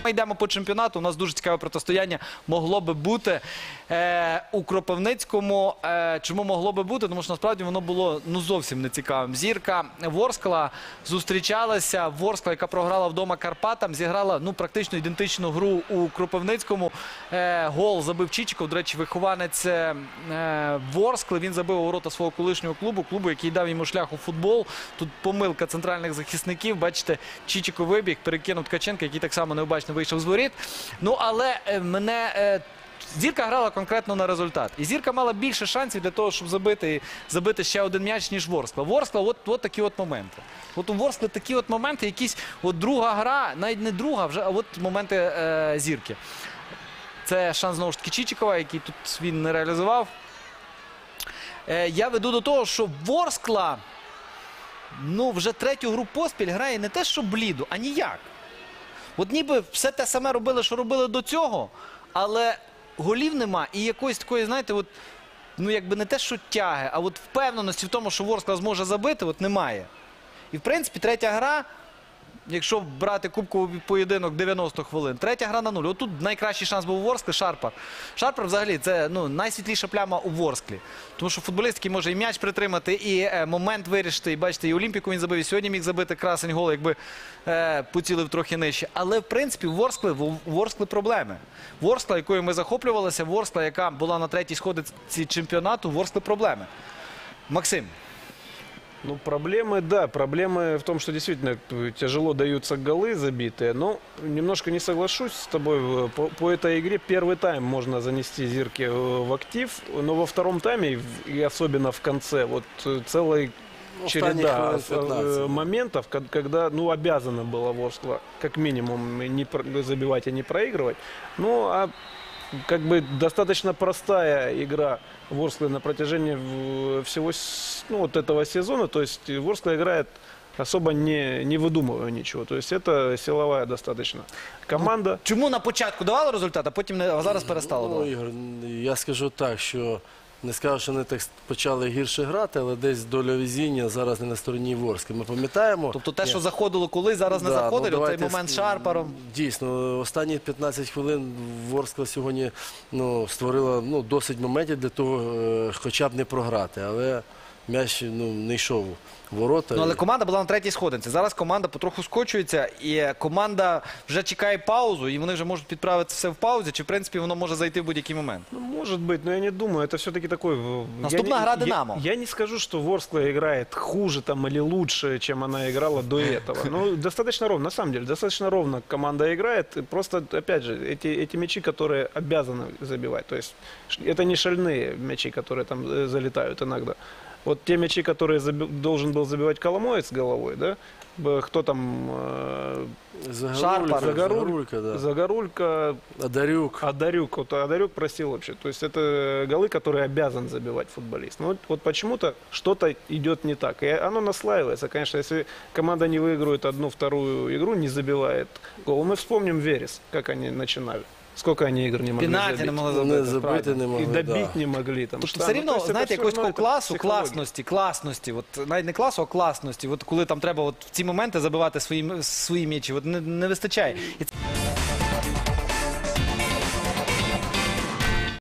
Ми йдемо по чемпіонату, у нас дуже цікаве протистояння могло би бути у Кропивницькому. Чому могло би бути? Тому що насправді воно було зовсім не цікавим. Зірка Ворскла зустрічалася. Ворскла, яка програла вдома Карпатам, зіграла практично ідентичну гру у Кропивницькому. Гол забив Чичиков, до речі, вихованець Ворскли. Він забив у ворота свого колишнього клубу, який дав йому шлях у футбол. Тут помилка центральних захисників. Бачите, Чичиков вибіг, перекинув Ткаченка, який так само необачно вийшов з воріт. Але Зірка грала конкретно на результат. І Зірка мала більше шансів для того, щоб забити ще один м'яч, ніж Ворскла. Ворскла, от такі от моменти. От у Ворскли такі от моменти, якісь друга гра, навіть не друга, а от моменти Зірки. Це шанс, знову ж таки, Чичикова, який тут він не реалізував. Я веду до того, що Ворскла, вже третю гру поспіль грає не те, що блідо, а ніяк. От ніби все те саме робили, що робили до цього, але голів нема і якоїсь такої, знаєте, якби не те, що тяги, а впевненості в тому, що Ворскла зможе забити, немає. І, в принципі, третя гра, якщо брати кубковий поєдинок 90 хвилин, третя гра на 0. Отут найкращий шанс був у Ворсклі, Шарпар. Шарпар, взагалі, це найсвітліша пляма у Ворсклі. Тому що футболіст, який може і м'яч притримати, і момент вирішити. І бачите, і Олімпіку він забив, і сьогодні міг забити красень гол, якби поцілив трохи нижче. Але, в принципі, у Ворскли проблеми. Ворскла, якою ми захоплювалися, Ворскла, яка була на третій сходинці чемпіонату, у Ворскли проблеми. Максим. Проблемы, да. Проблемы в том, что действительно тяжело даются голы забитые. Но немножко не соглашусь с тобой. По этой игре первый тайм можно занести Зирке в актив. Но во втором тайме, и особенно в конце, целая череда моментов, когда обязана была Ворскла как минимум не забивать и не проигрывать. Достаточно простая игра Ворсклы на протяжении всего этого сезона. То есть Ворскла играет особо не выдумывая ничего. То есть это силовая достаточно команда. Чому на початку давало результат, а потім зараз перестало давати? Ігор, я скажу так, що не скажу, що вони так почали гірше грати, але десь доля везіння зараз не на стороні Ворскли. Ми пам'ятаємо... Тобто те, що заходило колись, зараз не заходило, цей момент з Шарпаром. Дійсно, останні 15 хвилин Ворскла сьогодні створила досить моментів для того, хоча б не програти. Але м'яч не йшов в ворота. Але команда була на третій сходинці. Зараз команда потроху скочується, і команда вже чекає паузу, і вони вже можуть підправити все в паузі, чи в принципі воно може зайти в будь-який момент? Может быть, но я не думаю. Это все-таки такой... Наступная игра «Динамо». Я не скажу, что Ворскла играет хуже или лучше, чем она играла до этого. Достаточно ровно, на самом деле, достаточно ровно команда играет. Просто, опять же, эти мячи, которые обязаны забивать. То есть это не шальные мячи, которые там залетают иногда. Вот те мячи, которые должен был забивать Коломоец головой, да? Кто там? Загорулька, да. Загорулька. Одарюк. Одарюк просил вообще. То есть это голы, которые обязан забивать футболист. Но вот почему-то что-то идет не так. И оно наслаивается. Конечно, если команда не выигрывает одну-вторую игру, не забивает гол. Мы вспомним Верес, как они начинали. Сколько они игр не могли Пенальті не могли забити. И добить не могли. Тобто все рівно, знаєте, якогось такого класу, класності, навіть не класу, а класності, коли там треба в ці моменти забивати свої м'ячі, не вистачає.